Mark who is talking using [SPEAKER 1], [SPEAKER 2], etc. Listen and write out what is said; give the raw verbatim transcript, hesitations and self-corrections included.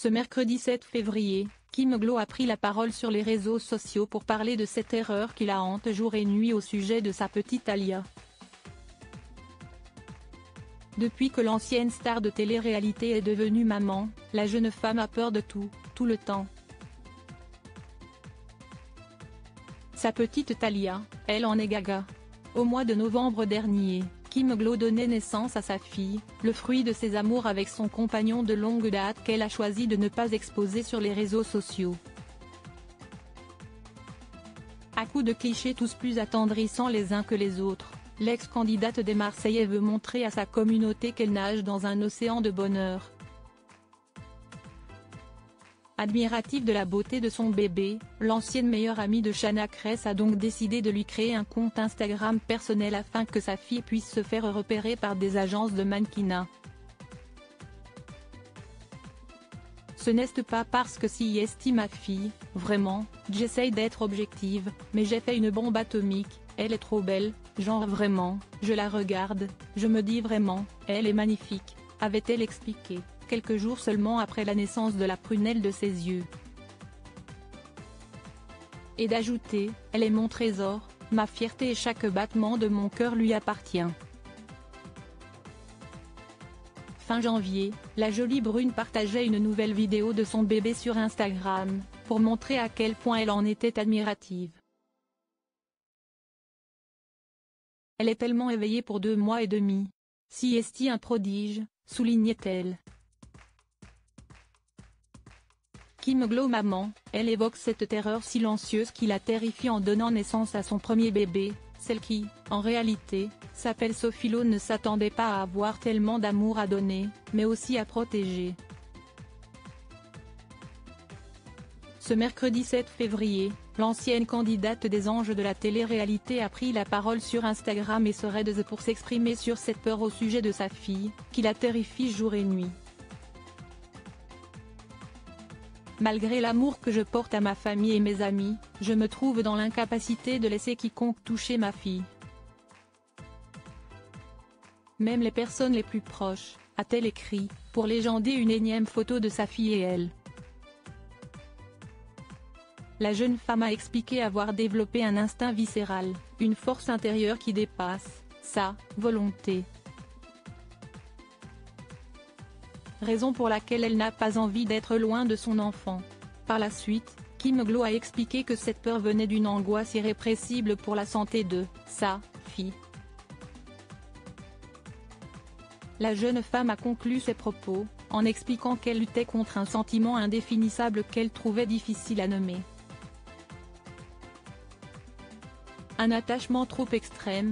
[SPEAKER 1] Ce mercredi sept février, Kim Glow a pris la parole sur les réseaux sociaux pour parler de cette erreur qui la hante jour et nuit au sujet de sa petite Alia. Depuis que l'ancienne star de télé-réalité est devenue maman, la jeune femme a peur de tout, tout le temps. Sa petite Thalia, elle en est gaga. Au mois de novembre dernier, Kim Glow donnait naissance à sa fille, le fruit de ses amours avec son compagnon de longue date qu'elle a choisi de ne pas exposer sur les réseaux sociaux. À coups de clichés tous plus attendrissants les uns que les autres, l'ex-candidate des Marseillais veut montrer à sa communauté qu'elle nage dans un océan de bonheur. Admirative de la beauté de son bébé, l'ancienne meilleure amie de Shanna Kress a donc décidé de lui créer un compte Instagram personnel afin que sa fille puisse se faire repérer par des agences de mannequinat. Ce n'est pas parce que si estime ma fille, vraiment, j'essaye d'être objective, mais j'ai fait une bombe atomique, elle est trop belle, genre vraiment, je la regarde, je me dis vraiment, elle est magnifique, avait-elle expliqué, quelques jours seulement après la naissance de la prunelle de ses yeux. Et d'ajouter, elle est mon trésor, ma fierté et chaque battement de mon cœur lui appartient. Fin janvier, la jolie brune partageait une nouvelle vidéo de son bébé sur Instagram, pour montrer à quel point elle en était admirative. Elle est tellement éveillée pour deux mois et demi. Si est un prodige, soulignait-elle. Kim Glow maman, elle évoque cette terreur silencieuse qui la terrifie en donnant naissance à son premier bébé, celle qui, en réalité, s'appelle Sophie Lowe ne s'attendait pas à avoir tellement d'amour à donner, mais aussi à protéger. Ce mercredi sept février, l'ancienne candidate des anges de la télé-réalité a pris la parole sur Instagram et Threads pour s'exprimer sur cette peur au sujet de sa fille, qui la terrifie jour et nuit. Malgré l'amour que je porte à ma famille et mes amis, je me trouve dans l'incapacité de laisser quiconque toucher ma fille. Même les personnes les plus proches, a-t-elle écrit, pour légender une énième photo de sa fille et elle. La jeune femme a expliqué avoir développé un instinct viscéral, une force intérieure qui dépasse sa volonté. Raison pour laquelle elle n'a pas envie d'être loin de son enfant. Par la suite, Kim Glow a expliqué que cette peur venait d'une angoisse irrépressible pour la santé de sa fille. La jeune femme a conclu ses propos, en expliquant qu'elle luttait contre un sentiment indéfinissable qu'elle trouvait difficile à nommer. Un attachement trop extrême, peut-être ?